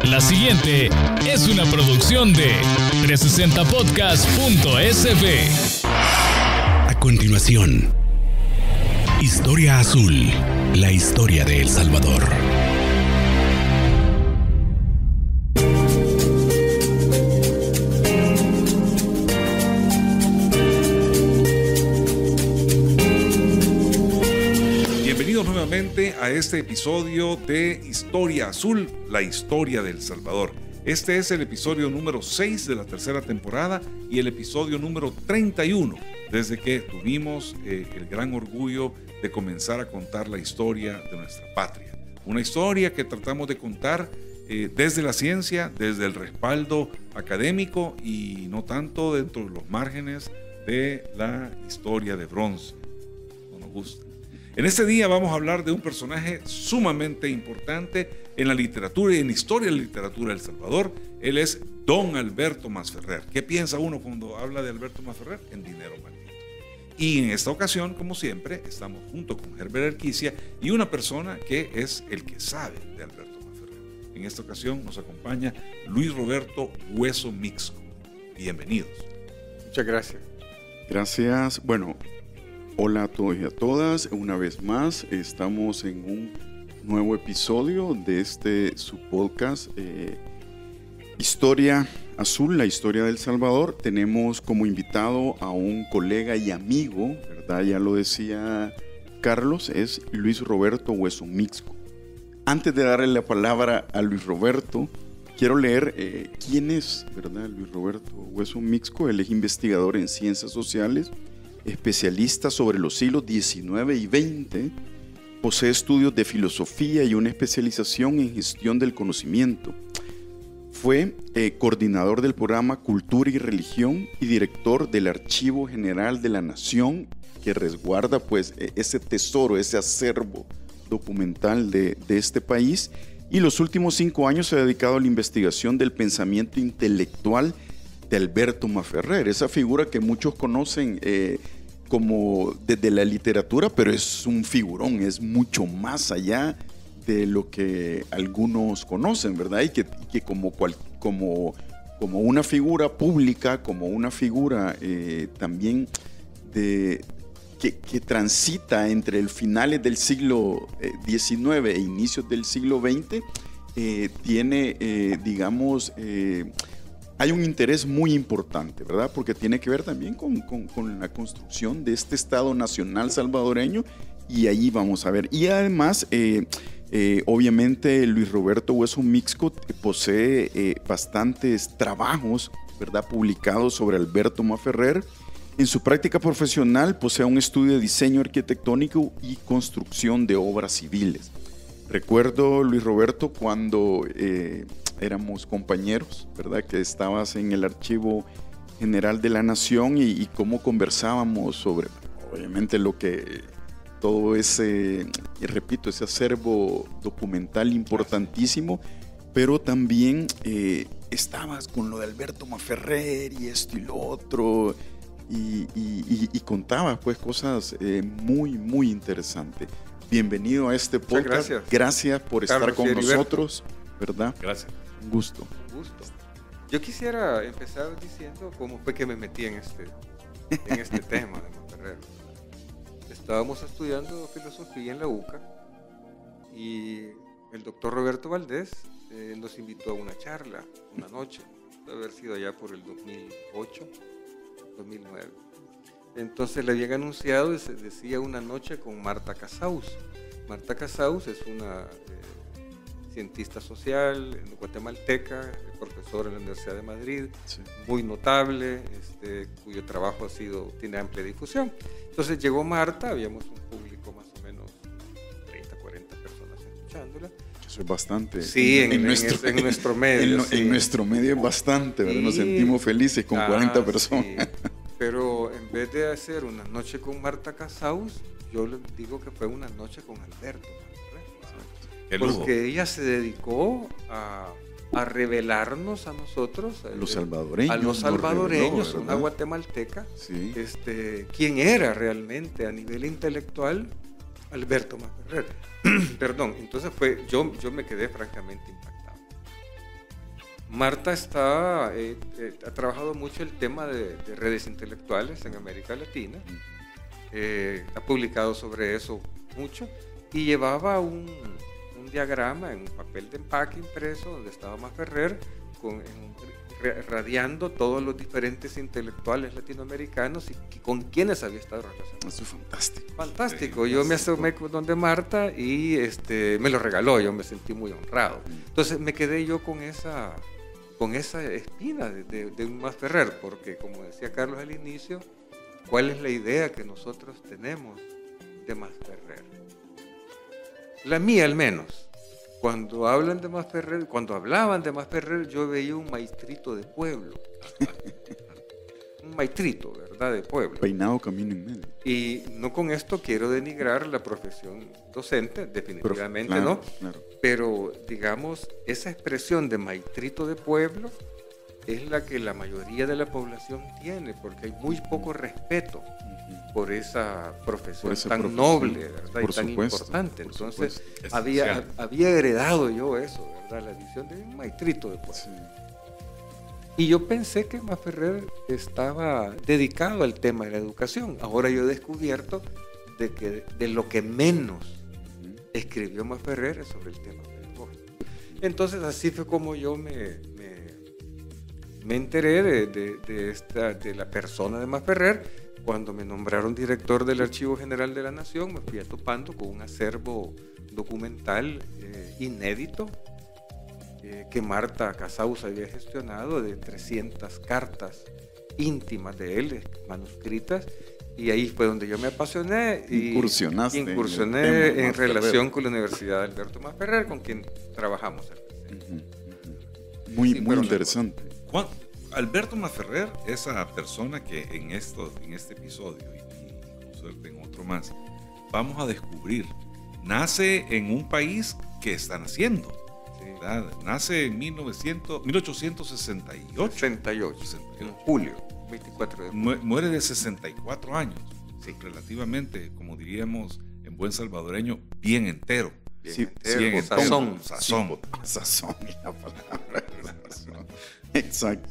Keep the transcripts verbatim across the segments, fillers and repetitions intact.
La siguiente es una producción de trescientos sesenta podcast punto s b. A continuación, Historia Azul, la historia de El Salvador. Bienvenidos nuevamente a este episodio de Historia Azul, la historia de El Salvador. Este es el episodio número seis de la tercera temporada y el episodio número treinta y uno, desde que tuvimos eh, el gran orgullo de comenzar a contar la historia de nuestra patria. Una historia que tratamos de contar eh, desde la ciencia, desde el respaldo académico y no tanto dentro de los márgenes de la historia de bronce. No nos gusta. En este día vamos a hablar de un personaje sumamente importante en la literatura y en la historia de la literatura de El Salvador. Él es Don Alberto Masferrer. ¿Qué piensa uno cuando habla de Alberto Masferrer? En dinero maldito. Y en esta ocasión, como siempre, estamos junto con Herbert Erquicia y una persona que es el que sabe de Alberto Masferrer. En esta ocasión nos acompaña Luis Roberto Hueso Mixco. Bienvenidos. Muchas gracias. Gracias. Bueno, hola a todos y a todas. Una vez más, estamos en un nuevo episodio de este su podcast eh, Historia Azul, la historia de El Salvador. Tenemos como invitado a un colega y amigo, ¿verdad? Ya lo decía Carlos, es Luis Roberto Hueso Mixco. Antes de darle la palabra a Luis Roberto, quiero leer eh, quién es, ¿verdad? Luis Roberto Hueso Mixco. Él es investigador en ciencias sociales, especialista sobre los siglos diecinueve y veinte, posee estudios de filosofía y una especialización en gestión del conocimiento. Fue eh, coordinador del programa Cultura y Religión y director del Archivo General de la Nación, que resguarda pues ese tesoro, ese acervo documental de, de este país. Y los últimos cinco años se ha dedicado a la investigación del pensamiento intelectual de Alberto Masferrer, esa figura que muchos conocen eh, como desde la literatura, pero es un figurón, es mucho más allá de lo que algunos conocen, ¿verdad? Y que, y que como, cual, como, como una figura pública, como una figura eh, también de, que, que transita entre el finales del siglo diecinueve e inicios del siglo veinte, eh, tiene, eh, digamos, eh, hay un interés muy importante, ¿verdad? Porque tiene que ver también con, con, con la construcción de este Estado Nacional salvadoreño, y ahí vamos a ver. Y además, eh, eh, obviamente, Luis Roberto Hueso Mixco posee eh, bastantes trabajos, ¿verdad?, publicados sobre Alberto Masferrer. En su práctica profesional posee un estudio de diseño arquitectónico y construcción de obras civiles. Recuerdo, Luis Roberto, cuando eh, éramos compañeros, ¿verdad?, que estabas en el Archivo General de la Nación y, y cómo conversábamos sobre, obviamente, lo que todo ese, y repito, ese acervo documental importantísimo, pero también eh, estabas con lo de Alberto Masferrer y esto y lo otro, y, y, y, y contabas pues cosas eh, muy, muy interesantes. Bienvenido a este podcast. Gracias. Gracias por Carlos estar con Heriberto. nosotros, ¿verdad? Gracias. Un gusto. Un gusto. Yo quisiera empezar diciendo cómo fue que me metí en este, en este tema de Masferrer. Estábamos estudiando filosofía en la U C A y el doctor Roberto Valdés eh, nos invitó a una charla, una noche, debe haber sido allá por el dos mil ocho, dos mil nueve. Entonces le habían anunciado y se decía una noche con Marta Casaus. Marta Casaus es una eh, cientista social guatemalteca, profesora en la Universidad de Madrid, sí, muy notable, este, cuyo trabajo ha sido, tiene amplia difusión. Entonces llegó Marta, habíamos un público más o menos treinta, cuarenta personas escuchándola. Eso es bastante. Sí, en, en, en, nuestro, en nuestro medio. En, sí. en nuestro medio es bastante, ¿verdad? Nos Sí. sentimos felices con ah, cuarenta personas. Sí. Pero en vez de hacer una noche con Marta Casaus, yo les digo que fue una noche con Alberto Masferrer. Porque ella se dedicó a, a revelarnos a nosotros, a los salvadoreños, a los salvadoreños, reveló, una guatemalteca, sí, este, quién era realmente a nivel intelectual Alberto Masferrer. Perdón, entonces fue, yo, yo me quedé francamente impactado. Marta está, eh, eh, ha trabajado mucho el tema de, de redes intelectuales en América Latina, eh, ha publicado sobre eso mucho y llevaba un, un diagrama en un papel de empaque impreso donde estaba Masferrer con, en, re, radiando todos los diferentes intelectuales latinoamericanos y, y con quienes había estado relacionado. Eso es fantástico. Fantástico. Yo me asomé donde Marta y este, me lo regaló, yo me sentí muy honrado. Entonces me quedé yo con esa... con esa espina de, de, de un Masferrer, porque como decía Carlos al inicio, ¿cuál es la idea que nosotros tenemos de Masferrer? La mía al menos. Cuando hablan de Masferrer, cuando hablaban de Masferrer, yo veía un maestrito de pueblo. Un maestrito, ¿verdad? De pueblo. Peinado camino en medio. Y no con esto quiero denigrar la profesión docente, definitivamente Pero, claro, no. Claro. Pero, digamos, esa expresión de maestrito de pueblo es la que la mayoría de la población tiene, porque hay muy poco respeto uh-huh. por esa profesión por esa tan profesión. noble, ¿verdad? Por y tan supuesto, importante. Entonces, había, había heredado yo eso, ¿verdad? La visión de un maestrito de pueblo. Sí. Y yo pensé que Masferrer estaba dedicado al tema de la educación. Ahora yo he descubierto de que de lo que menos escribió Masferrer es sobre el tema pedagógico. Entonces así fue como yo me, me, me enteré de, de, de, esta, de la persona de Masferrer. Cuando me nombraron director del Archivo General de la Nación, me fui topando con un acervo documental eh, inédito eh, que Marta Casaus había gestionado, de trescientas cartas íntimas de él, manuscritas, y ahí fue donde yo me apasioné y Incursionaste incursioné en, en relación con la Universidad de Alberto Masferrer, con quien trabajamos al presente. Uh-huh, uh-huh. Muy, sí, muy interesante. Juan, Alberto Masferrer, esa persona que en, esto, en este episodio y incluso en otro más, vamos a descubrir, nace en un país que está naciendo. ¿verdad? Nace en mil novecientos, mil ochocientos sesenta y ocho. sesenta y ocho, en julio, veinticuatro de julio. Muere de sesenta y cuatro años, sí. Relativamente, como diríamos en buen salvadoreño, bien entero. Bien sí, entero, bien entero. Sazón. Sazón. Sazón es la palabra. Sazón. Exacto.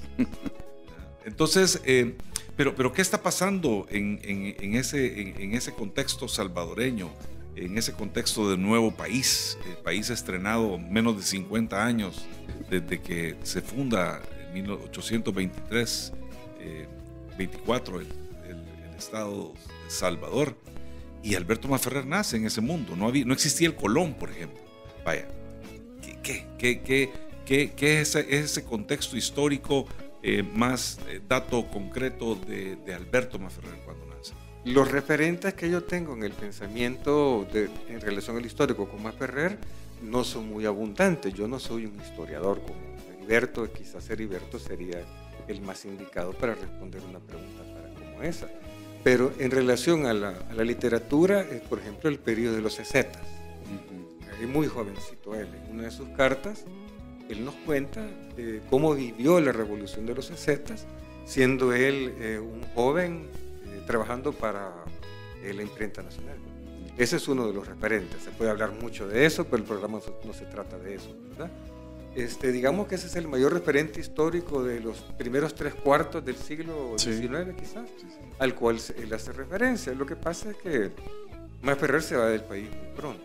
Entonces, eh, pero, pero ¿qué está pasando en, en, en, ese, en, en ese contexto salvadoreño? En ese contexto de nuevo país, el país estrenado menos de cincuenta años desde que se funda en mil ochocientos veintitrés, eh, veinticuatro el, el, el estado de Salvador, y Alberto Masferrer nace en ese mundo. No, había, no existía el Colón, por ejemplo. Vaya, ¿qué, qué, qué, qué, qué, qué es ese, ese contexto histórico eh, más eh, dato concreto de, de Alberto Masferrer cuando nace? Los referentes que yo tengo en el pensamiento de, en relación al histórico con Masferrer no son muy abundantes. Yo no soy un historiador como Heriberto, quizás Heriberto sería el más indicado para responder una pregunta para como esa. Pero en relación a la, a la literatura, es, por ejemplo, el periodo de los sesetas. Uh-huh. Es muy jovencito él. En una de sus cartas, él nos cuenta eh, cómo vivió la revolución de los sesetas, siendo él eh, un joven trabajando para eh, la imprenta nacional. Ese es uno de los referentes. Se puede hablar mucho de eso, pero el programa no se trata de eso, ¿verdad? Este, digamos que ese es el mayor referente histórico de los primeros tres cuartos del siglo sí. diecinueve, quizás, sí, sí. al cual él hace referencia. Lo que pasa es que Masferrer se va del país muy pronto,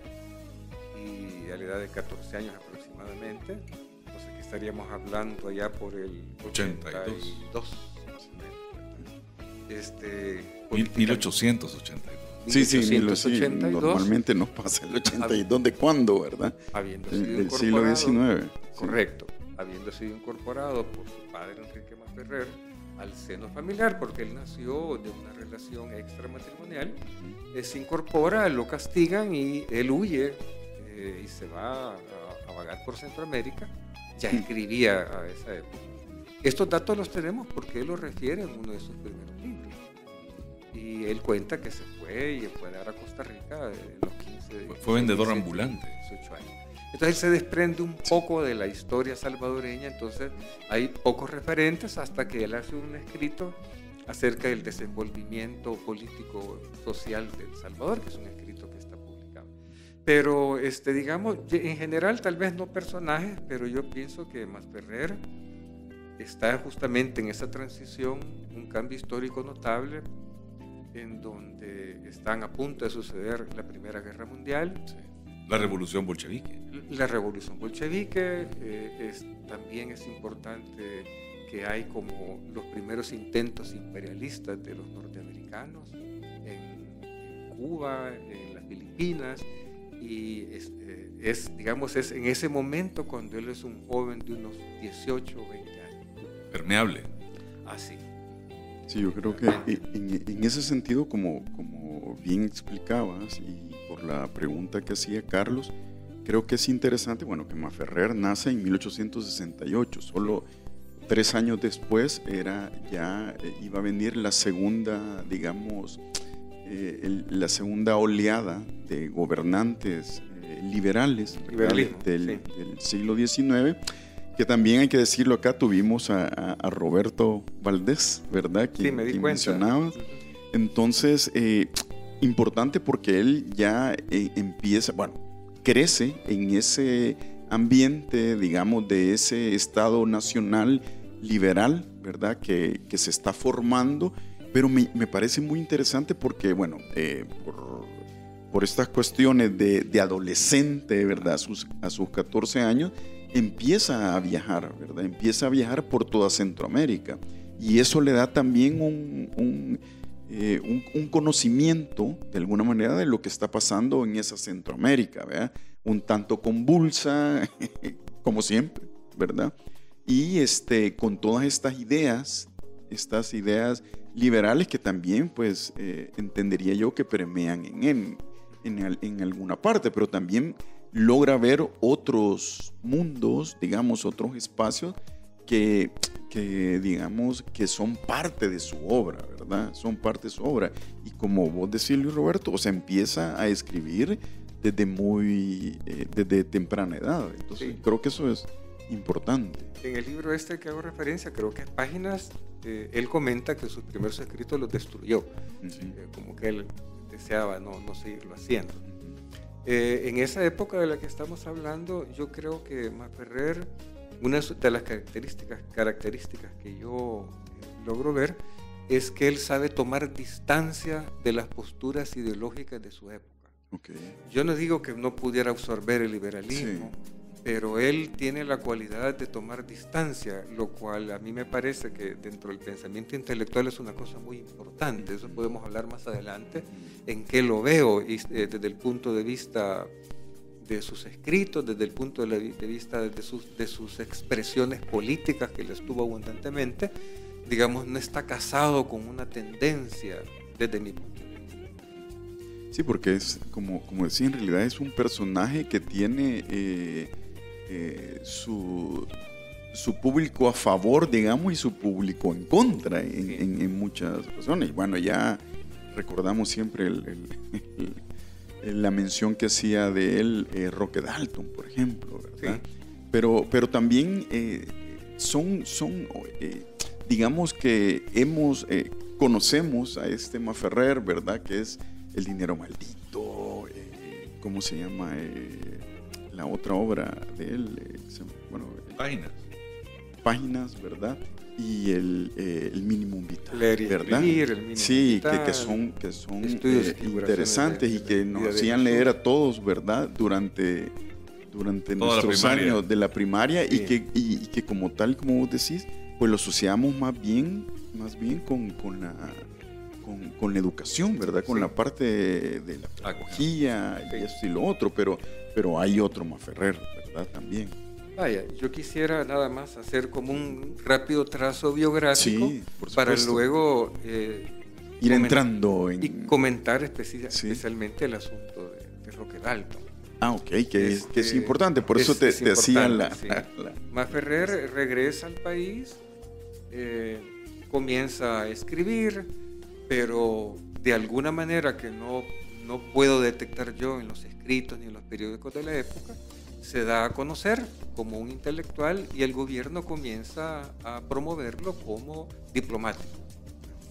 y a la edad de catorce años aproximadamente. Entonces aquí estaríamos hablando allá por el ochenta y dos. Este, mil ochocientos ochenta y dos. Sí, sí, mil ochocientos ochenta y dos. Normalmente nos pasa el ochenta y dos de cuándo, ¿verdad? Habiendo sido del siglo diecinueve. Correcto. Sí. Habiendo sido incorporado por su padre Enrique Masferrer al seno familiar, porque él nació de una relación extramatrimonial, uh-huh. eh, se incorpora, lo castigan y él huye eh, y se va a, a vagar por Centroamérica. Ya escribía a esa época. Estos datos los tenemos porque él los refiere en uno de sus primeros libros. Y él cuenta que se fue y fue a dar a Costa Rica en los quince. Fue, fue vendedor diecisiete, ambulante. dieciocho años. Entonces él se desprende un poco de la historia salvadoreña, entonces hay pocos referentes hasta que él hace un escrito acerca del desenvolvimiento político social del Salvador, que es un escrito que está publicado. Pero, este, digamos, en general, tal vez no personajes, pero yo pienso que Masferrer está justamente en esa transición, un cambio histórico notable, en donde están a punto de suceder la Primera Guerra Mundial. Sí. La Revolución Bolchevique. La Revolución Bolchevique, eh, es, también es importante que hay como los primeros intentos imperialistas de los norteamericanos en, en Cuba, en las Filipinas, y es, eh, es, digamos, es en ese momento cuando él es un joven de unos dieciocho o veinte años. Permeable. Así. Sí, yo creo que en, en ese sentido, como, como bien explicabas, y por la pregunta que hacía Carlos, creo que es interesante, bueno, que Masferrer nace en mil ochocientos sesenta y ocho, solo tres años después era ya eh, iba a venir la segunda, digamos, eh, el, la segunda oleada de gobernantes eh, liberales Liberalismo, del, sí. del siglo diecinueve, que también hay que decirlo acá, tuvimos a, a, a Roberto Valdés, ¿verdad? Quien, Sí, me di quien cuenta. mencionabas. Entonces, eh, importante porque él ya eh, empieza, bueno, crece en ese ambiente, digamos, de ese Estado nacional liberal, ¿verdad? Que, que se está formando, pero me, me parece muy interesante porque, bueno, eh, por, por estas cuestiones de, de adolescente, ¿verdad? A sus, a sus catorce años, empieza a viajar, ¿verdad? Empieza a viajar por toda Centroamérica. Y eso le da también un, un, eh, un, un conocimiento, de alguna manera, de lo que está pasando en esa Centroamérica, ¿verdad? Un tanto convulsa, como siempre, ¿verdad? Y este, con todas estas ideas, estas ideas liberales que también, pues, eh, entendería yo que permean en, en, en, en alguna parte, pero también logra ver otros mundos, digamos, otros espacios que, que, digamos, que son parte de su obra, ¿verdad? Son parte de su obra. Y como vos decís, Luis Roberto, o sea, empieza a escribir desde muy, eh, desde temprana edad. Entonces, Sí. creo que eso es importante. En el libro este que hago referencia, creo que en páginas, eh, él comenta que sus primeros escritos los destruyó, Sí. eh, como que él deseaba no, no seguirlo haciendo. Eh, en esa época de la que estamos hablando, yo creo que Masferrer, una de las características, características que yo eh, logro ver, es que él sabe tomar distancia de las posturas ideológicas de su época. Okay. Yo no digo que no pudiera absorber el liberalismo, Sí. pero él tiene la cualidad de tomar distancia, lo cual a mí me parece que dentro del pensamiento intelectual es una cosa muy importante. Eso podemos hablar más adelante, en qué lo veo, y, eh, desde el punto de vista de sus escritos, desde el punto de, la, de vista de sus, de sus expresiones políticas que les tuvo abundantemente. Digamos, no está casado con una tendencia desde mi punto de vista. Sí, porque es, como, como decía, en realidad es un personaje que tiene eh, eh, su, su público a favor, digamos, y su público en contra en, Sí. en, en muchas ocasiones. Y bueno, ya recordamos siempre el, el, el, el, la mención que hacía de él eh, Roque Dalton, por ejemplo, ¿verdad? Sí. Pero, pero también eh, son, son eh, digamos que hemos, eh, conocemos a este Masferrer, ¿verdad? Que es El dinero maldito, eh, ¿cómo se llama? Eh, la otra obra de él, eh, se, bueno, Páginas. Páginas, ¿verdad? Y el, eh, el Minimum Vital, Leer y ¿verdad? escribir, el Minimum Sí, que, Vital, que son, que son estudios eh, y figuraciones interesantes de- y que de nos vida de hacían Jesús. leer a todos, ¿verdad? Durante, durante Toda la nuestros primaria. años de la primaria Sí. y, que, y, y que como tal, como vos decís, pues lo asociamos más bien, más bien con, con la... Con, con la educación, ¿verdad? Con Sí. la parte de, de la pedagogía y esto y lo otro, pero, pero hay otro Masferrer, ¿verdad? También. Vaya, yo quisiera nada más hacer como un rápido trazo biográfico Sí, por para supuesto. luego eh, Ir comen- entrando en... y comentar especi- Sí. especialmente el asunto de, de Roque Dalton. Ah, ok, que, es, que es Este, importante, por es- eso te, es te hacían la... importante, sí. la- Masferrer regresa al país, eh, comienza a escribir, pero de alguna manera que no, no puedo detectar yo en los escritos ni en los periódicos de la época, se da a conocer como un intelectual y el gobierno comienza a promoverlo como diplomático.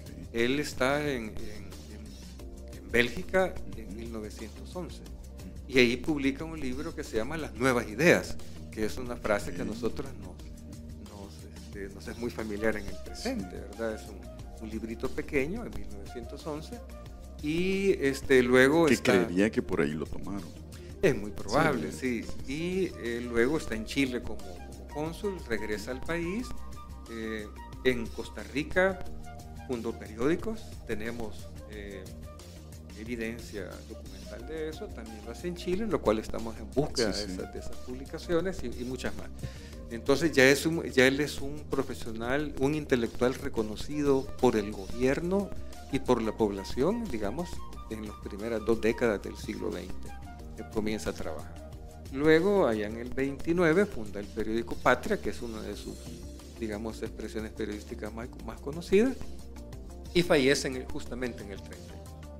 Él está en, en- en- en Bélgica en mil novecientos once y ahí publica un libro que se llama Las Nuevas Ideas, que es una frase que a nosotros nos, nos, este, nos es muy familiar en el presente, ¿verdad? Es un, un librito pequeño de mil novecientos once, y este, luego que está... creería que por ahí lo tomaron. Es muy probable, Sí. sí. Y eh, luego está en Chile como, como cónsul, regresa al país. Eh, en Costa Rica fundó periódicos, tenemos eh, evidencia documental de eso, también lo hace en Chile, en lo cual estamos en búsqueda Sí, sí. De, esas, de esas publicaciones y, y muchas más. Entonces ya, es un, ya él es un profesional, un intelectual reconocido por el gobierno y por la población, digamos, en las primeras dos décadas del siglo veinte. Él comienza a trabajar. Luego, allá en el veintinueve, funda el periódico Patria, que es una de sus, digamos, expresiones periodísticas más, más conocidas, y fallece en el, justamente en el treinta.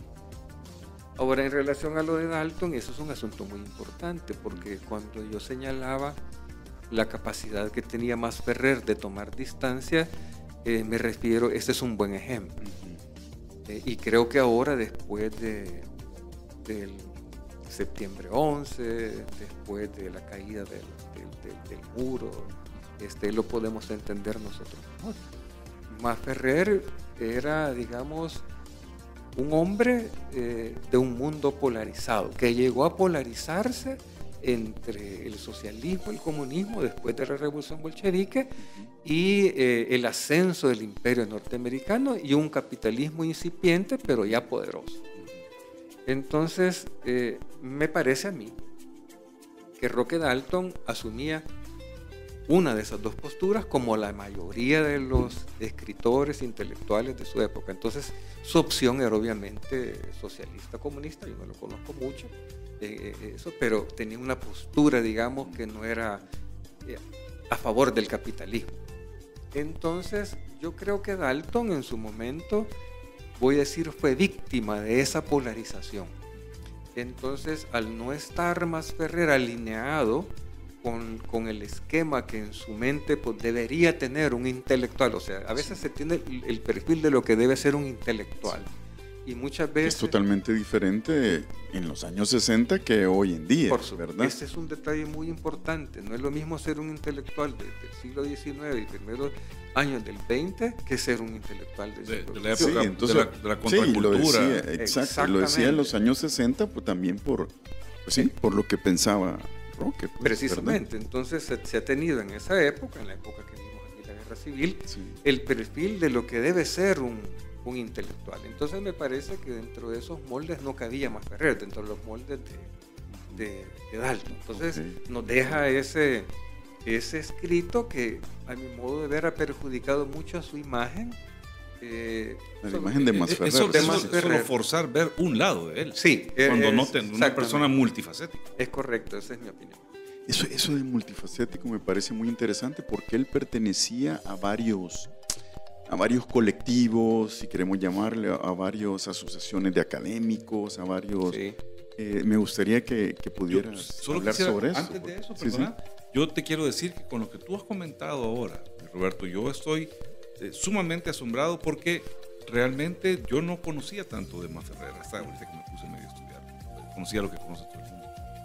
Ahora, en relación a lo de Dalton, eso es un asunto muy importante, porque cuando yo señalaba la capacidad que tenía Masferrer de tomar distancia, eh, me refiero, este es un buen ejemplo. Eh, y creo que ahora, después de, del septiembre once, después de la caída del, del, del, del muro, este, lo podemos entender nosotros mejor. Masferrer era, digamos, un hombre eh, de un mundo polarizado, que llegó a polarizarse entre el socialismo y el comunismo después de la revolución bolchevique y eh, el ascenso del imperio norteamericano y un capitalismo incipiente pero ya poderoso. Entonces, eh, me parece a mí que Roque Dalton asumía una de esas dos posturas como la mayoría de los escritores intelectuales de su época. Entonces, su opción era obviamente socialista comunista, yo no lo conozco mucho, eh, eso, pero tenía una postura, digamos, que no era eh, a favor del capitalismo. Entonces, yo creo que Dalton en su momento, voy a decir, fue víctima de esa polarización. Entonces, al no estar Masferrer alineado con, con el esquema que en su mente pues, debería tener un intelectual, o sea, a veces se tiene el, el perfil de lo que debe ser un intelectual. Y muchas veces... Es totalmente diferente en los años sesenta que hoy en día, por su, ¿verdad? Ese es un detalle muy importante. No es lo mismo ser un intelectual de, del siglo diecinueve y primeros años del veinte que ser un intelectual del De, siglo de la Sí, época entonces, de la, de la sí, contracultura. lo decía, exacto, lo decía en los años sesenta, pues también por, pues, sí, por lo que pensaba Roque. Pues, precisamente, ¿verdad? Entonces se, se ha tenido en esa época, en la época que vimos aquí la guerra civil, Sí. el perfil de lo que debe ser un, un intelectual. Entonces me parece que dentro de esos moldes no cabía Masferrer, dentro de los moldes de, de, de Dalton. Entonces Okay. nos deja ese, ese escrito que a mi modo de ver ha perjudicado mucho a su imagen. Eh, La sobre- imagen de Eh, Masferrer. Eso, de eso- Masferrer. solo forzar ver un lado de él. Sí, Cuando es- no ten- una exactamente. persona multifacética. Es correcto, esa es mi opinión. Eso, eso de multifacético me parece muy interesante porque él pertenecía a varios, a varios colectivos, si queremos llamarle, a, a varias asociaciones de académicos, a varios... Sí. Eh, me gustaría que, que Yo pudieras solo hablar quisiera, sobre eso. antes de eso, Sí, perdona, yo te quiero decir que con lo que tú has comentado ahora, Roberto, yo estoy eh, sumamente asombrado porque realmente yo no conocía tanto de Masferrer hasta ahorita que me puse medio a estudiar. Conocía lo que conoce todo el mundo.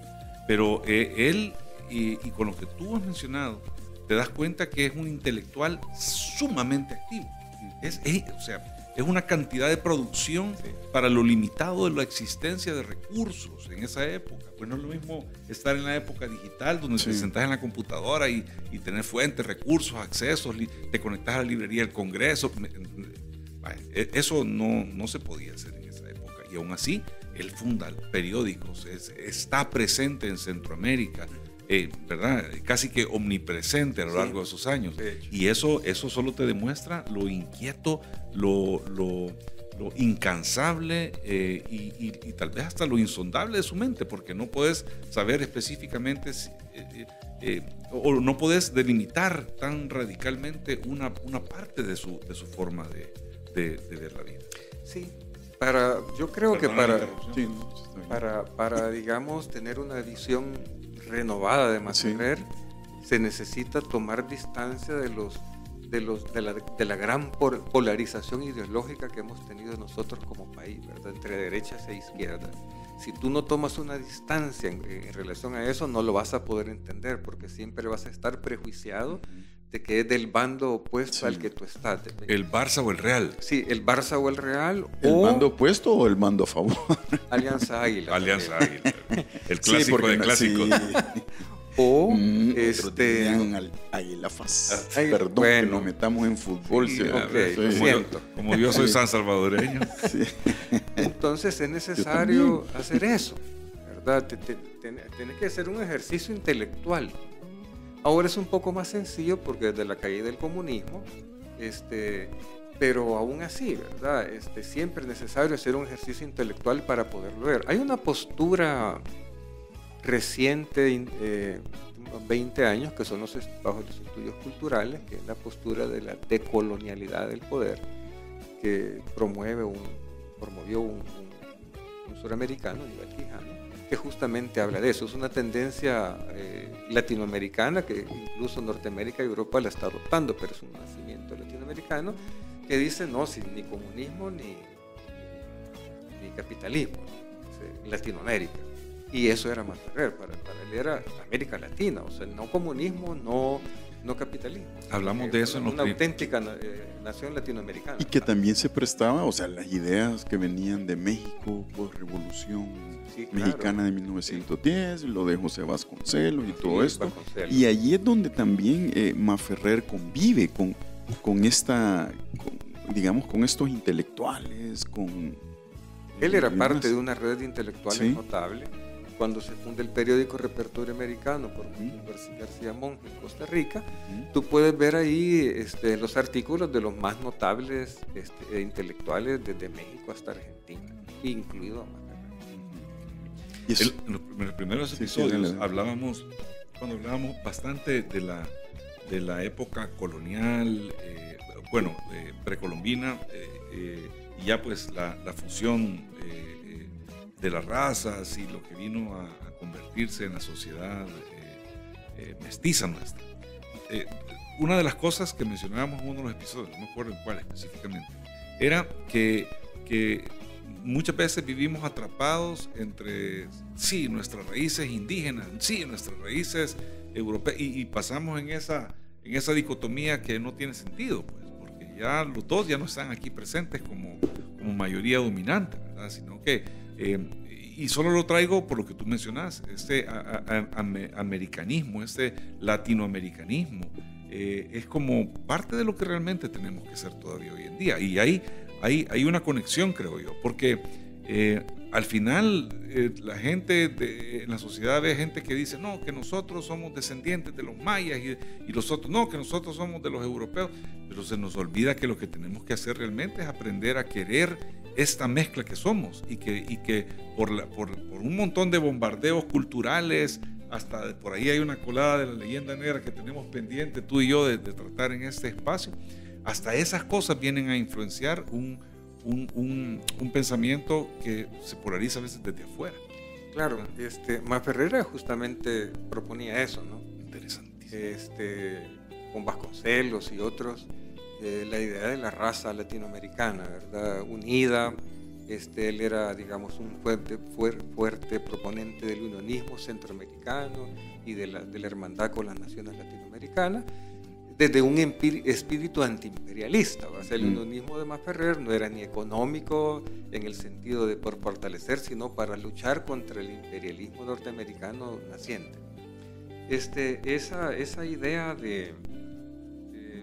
Pero eh, él, y, y con lo que tú has mencionado, te das cuenta que es un intelectual sumamente activo. Es, es- o sea, es una cantidad de producción para lo limitado de la existencia de recursos en esa época. Pues no es lo mismo estar en la época digital, donde Sí. te sentás en la computadora y, y tenés fuentes, recursos, accesos, li- te conectás a la librería del Congreso. Me- vaya, e- Eso no, no se podía hacer en esa época. Y aún así, él funda periódicos, es- está presente en Centroamérica, eh, ¿verdad? Casi que omnipresente a lo Sí, largo de esos años. de hecho. Y eso, eso solo te demuestra lo inquieto, lo, lo, lo incansable eh, y, y- y tal vez hasta lo insondable de su mente, porque no puedes saber específicamente si, eh, eh, o no puedes delimitar tan radicalmente una, una parte de su, de su forma de, de- de ver la vida. Sí, para, yo creo que Perdona la para, interrupción. Sí, no, está bien. para, para, digamos, tener una visión renovada de Masferrer, se necesita tomar distancia de los de los de la, de la gran por- polarización ideológica que hemos tenido nosotros como país, ¿verdad? Entre derechas e izquierdas. si tú no tomas una distancia en, en relación a eso, no lo vas a poder entender, porque siempre vas a estar prejuiciado de que es del bando opuesto Sí. al que tú estás. El Barça o el Real. Sí, el Barça o el Real, ¿El o bando opuesto o el bando a favor? Alianza Águila. Alianza también. Águila. El clásico porque de no- clásicos. sí. O, Mm, otros este... dirían al- Águila Faz. Ay, Perdón bueno. que nos metamos en fútbol. Sí, sí, a ok, ver, lo como, yo, siento. como yo soy san salvadoreño. sí. Entonces es necesario hacer eso, ¿verdad? Te- te- ten- Tienes que hacer un ejercicio intelectual. Ahora es un poco más sencillo porque desde la caída del comunismo, este, pero aún así, ¿verdad? Este, siempre es necesario hacer un ejercicio intelectual para poderlo ver. Hay una postura reciente, in- eh, veinte años, que son los est- bajo los estudios culturales, que es la postura de la decolonialidad del poder, que promueve un, promovió un, un, un suramericano, Yuval Quijano, que justamente habla de eso. Es una tendencia eh, latinoamericana que incluso Norteamérica y Europa la está adoptando, pero es un nacimiento latinoamericano que dice, no, sin ni comunismo ni, ni, ni capitalismo, ¿no? Es Latinoamérica. Y eso era Masferrer, para, para él era América Latina, o sea, no comunismo, no, no capitalismo. Hablamos Eh, de eso en una, los una prim- auténtica eh, nación latinoamericana. Y que también se prestaba, o sea, las ideas que venían de México, pues Revolución Sí, claro. Mexicana de mil novecientos diez, lo de José Vasconcelos y todo Sí, esto. Vasconcelos. Y allí es donde también eh, Masferrer convive con, con esta, con, digamos, con estos intelectuales, con... Él era y parte demás. de una red de intelectuales Sí. notable. Cuando se funda el periódico Repertorio Americano por Ujú. García, García Monge en Costa Rica, Ujú. tú puedes ver ahí este, los artículos de los más notables este, intelectuales desde México hasta Argentina, incluido a Masferrer. Y eso- El- en, los, en los primeros Sí, sí, episodios dale, dale. hablábamos, cuando hablábamos bastante de la, de la época colonial, eh, bueno, eh, precolombina, eh, eh, y ya pues la, la fusión eh, eh, de las razas y lo que vino a, a convertirse en la sociedad eh, eh, mestiza nuestra. Eh, una de las cosas que mencionábamos en uno de los episodios, no me acuerdo en cuál específicamente, era que, que muchas veces vivimos atrapados entre, sí, nuestras raíces indígenas, sí, nuestras raíces europeas, y, y pasamos en esa, en esa dicotomía que no tiene sentido, pues, porque ya los dos ya no están aquí presentes como, como mayoría dominante, ¿verdad? Sino que, eh, y solo lo traigo por lo que tú mencionas, este a, a, a, americanismo, este latinoamericanismo, eh, es como parte de lo que realmente tenemos que ser todavía hoy en día. Y hay, hay, hay una conexión, creo yo, porque eh, al final eh, la gente de, en la sociedad ve gente que dice, no, que nosotros somos descendientes de los mayas y, y los otros, no, que nosotros somos de los europeos, pero se nos olvida que lo que tenemos que hacer realmente es aprender a querer esta mezcla que somos y que, y que por, la, por, por un montón de bombardeos culturales, hasta por ahí hay una colada de la leyenda negra que tenemos pendiente tú y yo de, de tratar en este espacio, hasta esas cosas vienen a influenciar un, un, un, un pensamiento que se polariza a veces desde afuera. Claro, este, Masferrer justamente proponía eso, ¿no? Interesantísimo. Este, con Vasconcelos y otros, eh, la idea de la raza latinoamericana, ¿verdad? Unida. Este, él era, digamos, un fuerte, fuer, fuerte proponente del unionismo centroamericano y de la, de la hermandad con las naciones latinoamericanas, desde un espíritu antiimperialista. O sea, el Mm. unionismo de Masferrer no era ni económico en el sentido de por fortalecer, sino para luchar contra el imperialismo norteamericano naciente. Este, esa, esa idea de, de,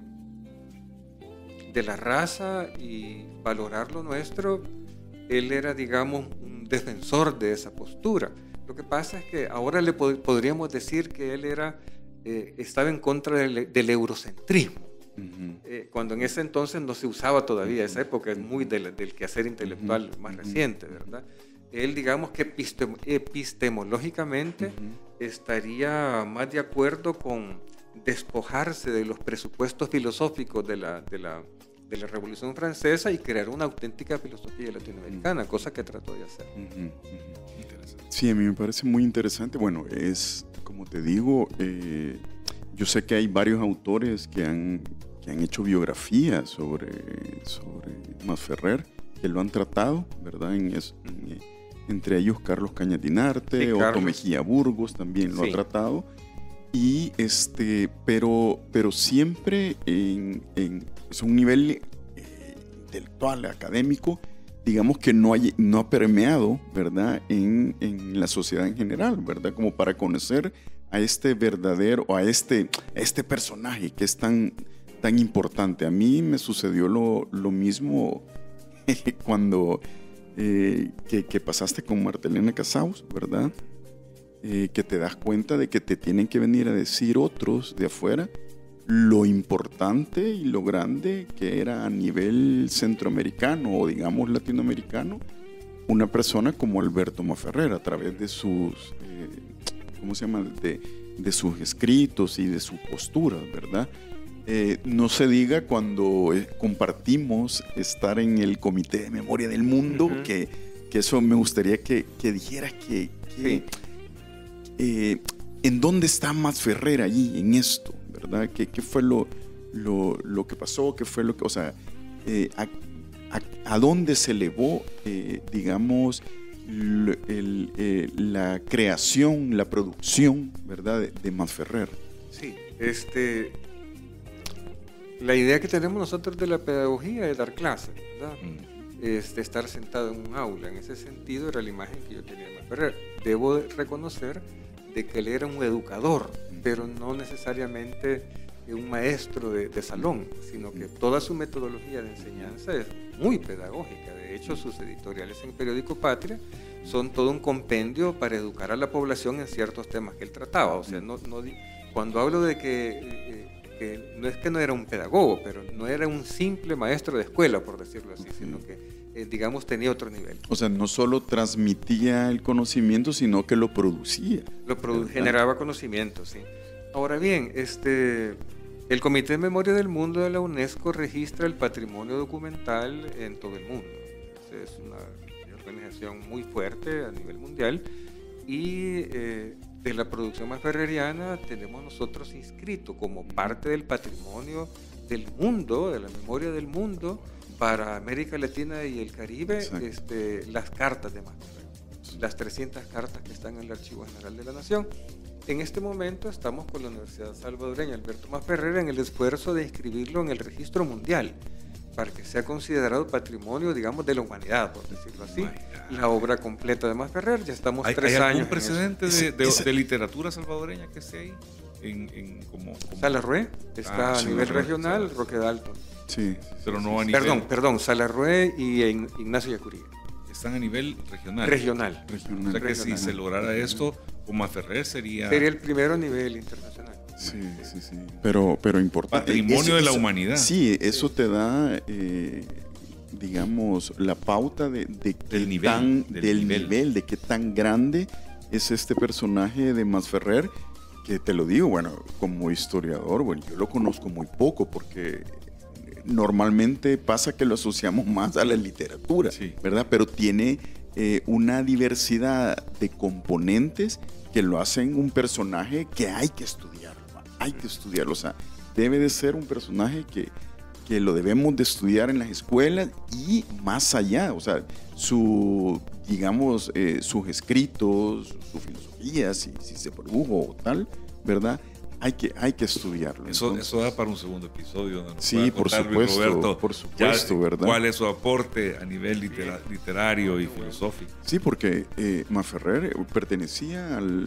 de la raza y valorar lo nuestro, él era, digamos, un defensor de esa postura. Lo que pasa es que ahora le pod podríamos decir que él era, eh, estaba en contra del, del eurocentrismo, Ujú. eh, cuando en ese entonces no se usaba todavía. Esa época es muy del, del quehacer intelectual Ujú, más ujú. reciente, ¿verdad? Él, digamos que epistem epistemológicamente Ujú. estaría más de acuerdo con despojarse de los presupuestos filosóficos de la, de la, de la Revolución Francesa y crear una auténtica filosofía latinoamericana, cosa que trató de hacer. Ujú, ujú. Interesante. Sí, a mí me parece muy interesante. Bueno, es, como te digo, eh, yo sé que hay varios autores que han, que han hecho biografías sobre, sobre Masferrer, que lo han tratado, ¿verdad? En, es- en, entre ellos Carlos Cañatinarte, Sí, Otto Carlos. Mejía Burgos también lo Sí. ha tratado. Y este, pero, pero siempre en, en es un nivel eh, intelectual, académico, digamos que no, hay, no ha permeado, ¿verdad?, en, en la sociedad en general, ¿verdad?, como para conocer a este verdadero, o a este, a este personaje que es tan, tan importante. A mí me sucedió lo, lo mismo cuando eh, que, que pasaste con Martelena Casaus, ¿verdad?, Eh, que te das cuenta de que te tienen que venir a decir otros de afuera lo importante y lo grande que era a nivel centroamericano o digamos latinoamericano una persona como Alberto Maferrer a través de sus, eh, ¿cómo se llama?, de, de sus escritos y de su postura, ¿verdad? Eh, no se diga cuando eh, compartimos estar en el Comité de Memoria del Mundo, Uh-huh. que, que eso me gustaría que, que dijeras que... que Sí. Eh, ¿en dónde está Masferrer allí en esto? ¿Verdad? ¿Qué, qué fue lo, lo, lo que pasó? ¿Qué fue lo que, o sea, eh, a, a, a dónde se elevó, eh, digamos, l- el, eh, la creación, la producción, ¿verdad?, de, de Masferrer? Sí, este, la idea que tenemos nosotros de la pedagogía es dar clases, ¿verdad? Mm. Es de estar sentado en un aula. En ese sentido era la imagen que yo tenía de Masferrer. Debo de reconocer de que él era un educador, pero no necesariamente un maestro de, de salón, sino que toda su metodología de enseñanza es muy pedagógica. De hecho, sus editoriales en el periódico Patria son todo un compendio para educar a la población en ciertos temas que él trataba. O sea, no, no, di- cuando hablo de que, eh, que no es que no era un pedagogo, pero no era un simple maestro de escuela, por decirlo así, sino que Eh, digamos, tenía otro nivel. O sea, no solo transmitía el conocimiento, sino que lo producía. Lo produ- ¿Verdad? generaba conocimiento, sí. Ahora bien, este, el Comité de Memoria del Mundo de la UNESCO registra el patrimonio documental en todo el mundo. Es una organización muy fuerte a nivel mundial y eh, de la producción masferreriana tenemos nosotros inscrito como parte del patrimonio del mundo, de la memoria del mundo, para América Latina y el Caribe, este, las cartas de Masferrer, las trescientas cartas que están en el Archivo General de la Nación. En este momento estamos con la Universidad Salvadoreña Alberto Masferrer en el esfuerzo de inscribirlo en el registro mundial para que sea considerado patrimonio, digamos, de la humanidad, por decirlo así. La obra completa de Masferrer, ya estamos ¿Hay, tres hay años algún en precedente eso. de, de- Ese- de literatura salvadoreña que esté ahí? En, en como, como- Salarrué está Ah, a nivel Salarrué, regional, Salarrué. Roque Dalton. Sí. pero no a nivel... Perdón, perdón, Salarrué y Ign- Ignacio Yacuría. Están a nivel regional. Regional. O sea que si Regional. se lograra esto, con Masferrer sería Sería el primero a nivel internacional. Sí, sí, sí. Pero, pero importante. patrimonio Eso- de la eso- humanidad. Sí, eso te da, eh, digamos, la pauta de, de qué Del nivel, tan, del del nivel. nivel, de qué tan grande es este personaje de Masferrer, que te lo digo, bueno, como historiador, bueno, yo lo conozco muy poco porque normalmente pasa que lo asociamos más a la literatura, Sí. ¿verdad? Pero tiene eh, una diversidad de componentes que lo hacen un personaje que hay que estudiar, hay que estudiarlo, o sea, debe de ser un personaje que, que lo debemos de estudiar en las escuelas y más allá, o sea, su, digamos, eh, sus escritos, su filosofía, si, si se produjo o tal, ¿verdad? Hay que, hay que estudiarlo. Eso, Entonces, eso da para un segundo episodio. donde nos Sí, pueda por contar Luis supuesto, Roberto, por supuesto, ya ¿verdad? ¿Cuál es su aporte a nivel litera- literario y filosófico? sí, porque eh, Masferrer eh, pertenecía al,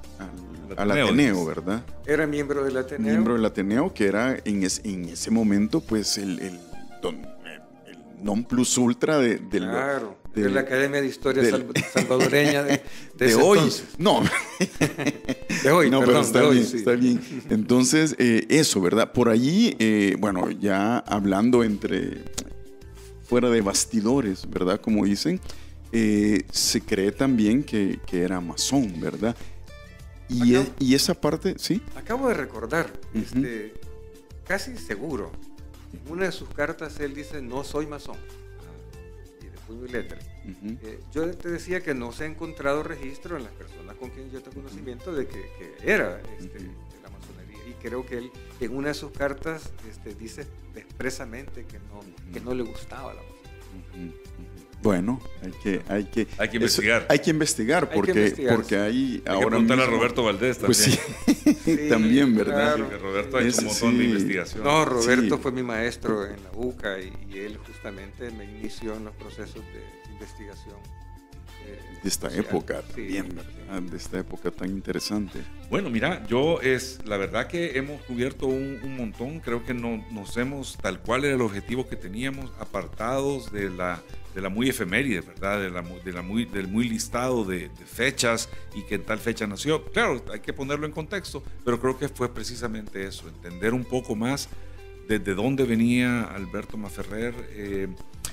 al, al Ateneo, Ateneo, dices. ¿verdad? Era miembro del Ateneo. Miembro del Ateneo, que era en, es- en ese momento, pues, el, el, don- el- el non plus ultra de, del- Claro, de- de la Academia de Historia del- Sal- Salvadoreña de, de de ese hoy. entonces. No, De hoy, no, perdón, pero está de hoy, bien, sí. está bien. Entonces, eh, eso, ¿verdad? Por allí, eh, bueno, ya hablando entre, fuera de bastidores, ¿verdad? Como dicen, eh, se cree también que, que era masón, ¿verdad? Y, Acá- e- y esa parte, sí, Acabo de recordar, Ujú. este, casi seguro, en una de sus cartas él dice, no soy masón, y de puño y letra. ujú, Eh, yo te decía que no se ha encontrado registro en las personas con quien yo tengo conocimiento de que, que era este, de la masonería. Y creo que él en una de sus cartas este, dice expresamente que no, que no le gustaba la masonería. Bueno, hay que, hay que, hay que investigar. Eso, hay que investigar porque, hay que investigar, porque ahí hay ahora que preguntarle mismo, a Roberto Valdés también. Pues sí, sí también, ¿verdad? Claro. Sí, que Roberto ha hecho Es, un montón sí. de investigación. No, Roberto Sí. fue mi maestro en la U C A y, y él justamente me inició en los procesos de investigación. Eh, De esta social. época Sí, también, ¿verdad? De esta época tan interesante. Bueno, mira, yo es la verdad que hemos cubierto un, un montón. Creo que no, nos hemos, tal cual era el objetivo que teníamos, apartados de la, de la muy efeméride, ¿verdad? De la, de la muy, del muy listado de, de fechas y que en tal fecha nació. Claro, hay que ponerlo en contexto, pero creo que fue precisamente eso, entender un poco más desde dónde venía Alberto Maferrer. Eh,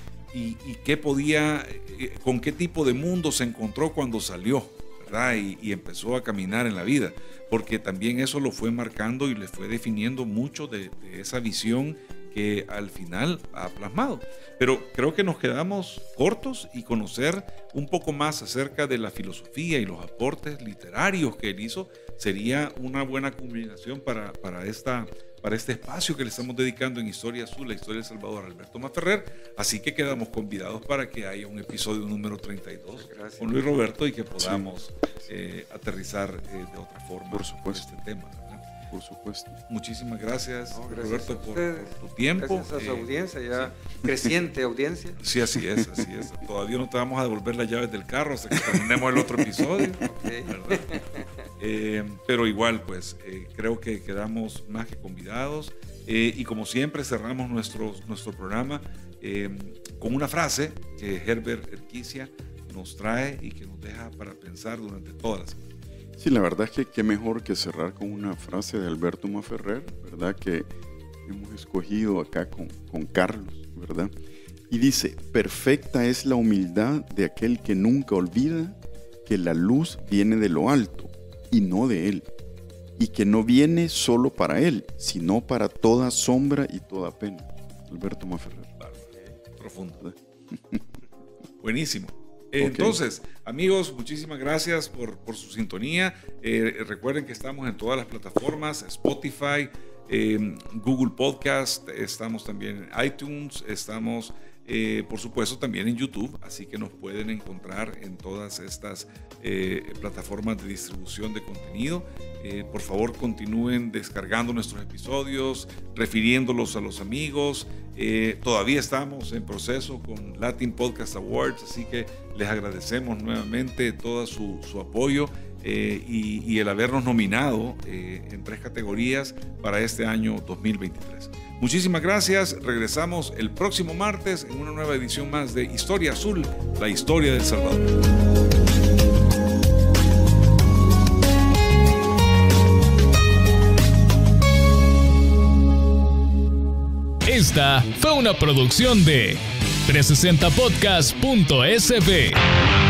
Y, y qué podía, eh, con qué tipo de mundo se encontró cuando salió, ¿verdad? Y, y empezó a caminar en la vida, porque también eso lo fue marcando y le fue definiendo mucho de, de esa visión que al final ha plasmado. Pero creo que nos quedamos cortos y conocer un poco más acerca de la filosofía y los aportes literarios que él hizo sería una buena combinación para, para esta para este espacio que le estamos dedicando en Historia Azul, la historia de Salvador Alberto Maferrer. Así que quedamos convidados para que haya un episodio número treinta y dos Gracias. con Luis Roberto y que podamos sí. eh, aterrizar eh, de otra forma por supuesto este tema, ¿verdad? Por supuesto. Muchísimas gracias, No, gracias Roberto, a por, ustedes. por tu tiempo. Gracias a su Eh, audiencia, ya sí. creciente audiencia. Sí, así es, así es. Todavía no te vamos a devolver las llaves del carro hasta que terminemos el otro episodio, Okay. ¿verdad? Eh, pero igual, pues, eh, creo que quedamos más que convidados. Eh, y como siempre, cerramos nuestro, nuestro programa eh, con una frase que Herbert Erquicia nos trae y que nos deja para pensar durante toda la semana. Sí, la verdad es que qué mejor que cerrar con una frase de Alberto Maferrer, ¿verdad? Que hemos escogido acá con, con Carlos, ¿verdad? Y dice, perfecta es la humildad de aquel que nunca olvida que la luz viene de lo alto y no de él, y que no viene solo para él, sino para toda sombra y toda pena. Alberto Maferrer. Claro, profundo. Buenísimo. Eh, okay. Entonces, amigos, muchísimas gracias por, por su sintonía. Eh, recuerden que estamos en todas las plataformas, Spotify, eh, Google Podcast, estamos también en iTunes, estamos eh, por supuesto también en YouTube, así que nos pueden encontrar en todas estas eh, plataformas de distribución de contenido. Eh, por favor, continúen descargando nuestros episodios, refiriéndolos a los amigos. Eh, todavía estamos en proceso con Latin Podcast Awards, así que les agradecemos nuevamente todo su, su apoyo eh, y, y el habernos nominado eh, en tres categorías para este año dos mil veintitrés. Muchísimas gracias. Regresamos el próximo martes en una nueva edición más de Historia Azul, la historia del Salvador. Esta fue una producción de trescientos sesenta podcast punto es be.